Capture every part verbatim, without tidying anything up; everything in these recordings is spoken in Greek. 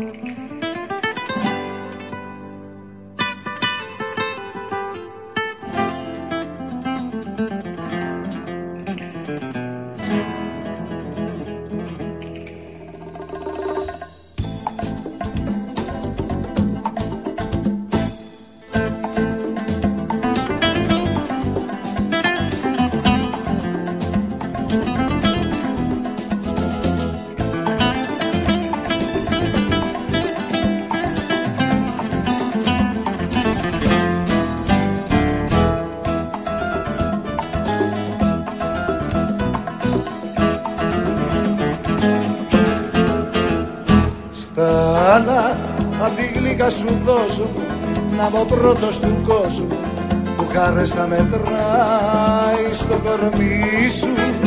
Αλλά απ' τη γλύκα σου δώσω να είμαι ο πρώτος του κόσμου που χάρες θα μετράει στο κορμί σου.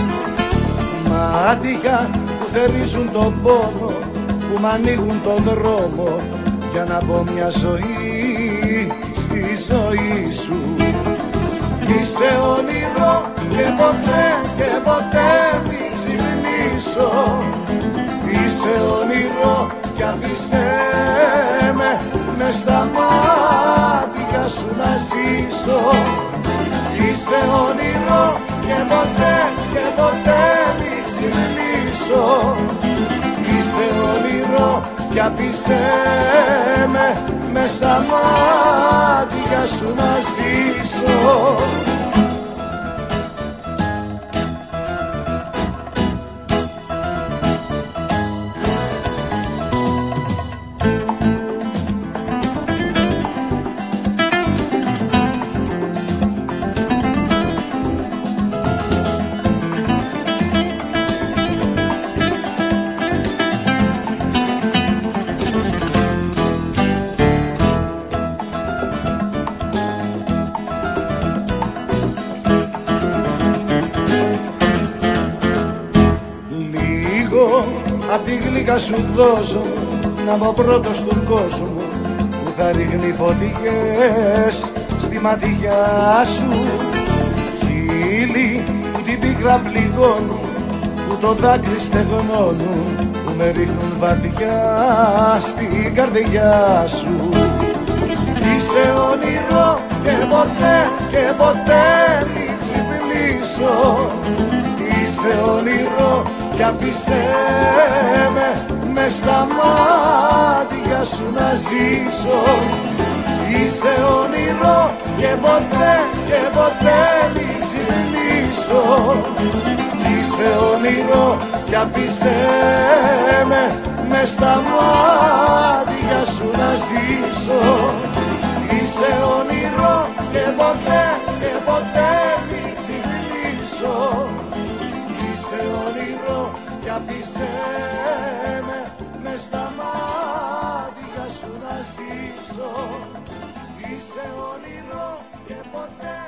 Μάτια που θερίζουν τον πόνο, που μ' ανοίγουν τον δρόμο για να μπω μια ζωή στη ζωή σου. Είσαι όνειρο και ποτέ και ποτέ μη ξυπνήσω. Είσαι όνειρο κι αφήσέ με μες στα μάτια σου να ζήσω. Είσαι όνειρο και ποτέ και ποτέ μη ξυπνήσω. Είσαι όνειρο κι αφήσέ με μες στα μάτια σου να ζήσω. Απ' τη γλύκα σου δώσω να είμαι ο πρώτος του κόσμου που θα ρίχνει φωτιές στη ματιά σου. Χείλη που την πίκρα πληγώνουν, που το δάκρυ στεγνώνουν, που με ρίχνουν βαθιά στην καρδιά σου. Είσαι όνειρο και ποτέ και ποτέ μη ξυπνήσω. Είσαι όνειρο κι αφήσέ με μες στα μάτια σου να ζήσω. Είσαι όνειρο και ποτέ και ποτέ μη ξυπνήσω. Είσαι όνειρο κι αφήσέ με μες στα μάτια σου να ζήσω. Είσαι όνειρο και ποτέ και ποτέ μη ξυπνήσω. Είσαι όνειρο κι αφήσέ με μες στα μάτια σου να ζήσω. Είσαι όνειρο και ποτέ